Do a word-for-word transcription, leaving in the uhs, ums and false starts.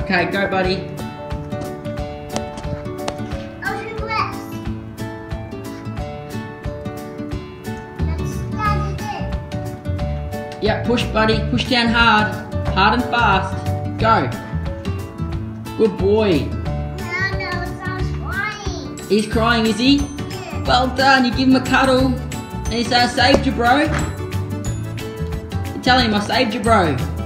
Okay, go buddy. Oh, to the left. Let's start it. Yeah, push buddy, push down hard. Hard and fast. Go. Good boy. No, no, it's not crying. He's crying, is he? Yeah. Well done, you give him a cuddle. And you say, I saved you, bro. You tell him, I saved you, bro.